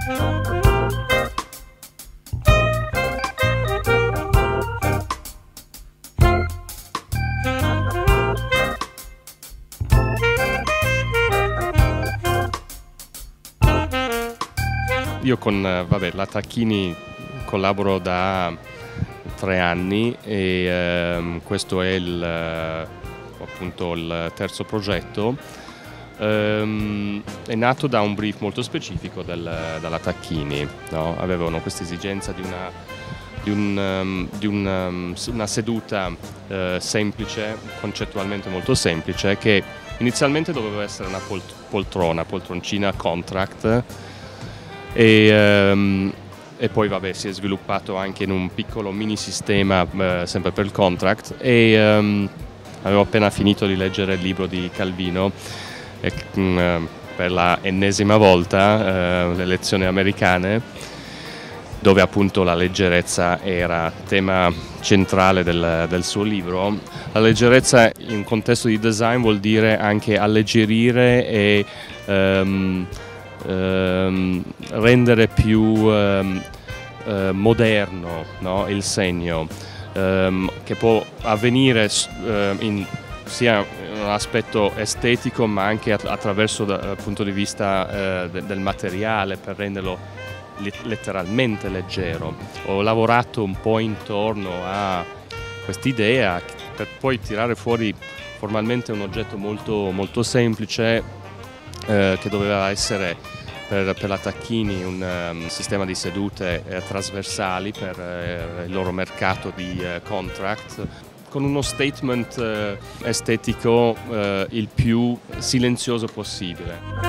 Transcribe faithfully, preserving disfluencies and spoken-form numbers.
Io con vabbè, la Tacchini collaboro da tre anni e ehm, questo è il, eh, appunto il terzo progetto. Ehm, è nato da un brief molto specifico del, dalla Tacchini, no? Avevano questa esigenza di una, di un, um, di un, um, una seduta eh, semplice, concettualmente molto semplice, che inizialmente doveva essere una pol poltrona, poltroncina contract. E, um, e poi vabbè, si è sviluppato anche in un piccolo mini sistema eh, sempre per il contract e um, avevo appena finito di leggere il libro di Calvino e, um, per la ennesima volta uh, le lezioni americane, dove appunto la leggerezza era tema centrale del, del suo libro. La leggerezza in un contesto di design vuol dire anche alleggerire e um, Ehm, rendere più ehm, eh, moderno, no? Il segno, ehm, che può avvenire eh, in, sia in un aspetto estetico ma anche att attraverso dal punto di vista eh, de del materiale, per renderlo letteralmente leggero. Ho lavorato un po' intorno a quest'idea per poi tirare fuori formalmente un oggetto molto, molto semplice, Eh, che doveva essere per, per la Tacchini un um, sistema di sedute eh, trasversali per eh, il loro mercato di eh, contract, con uno statement eh, estetico eh, il più silenzioso possibile.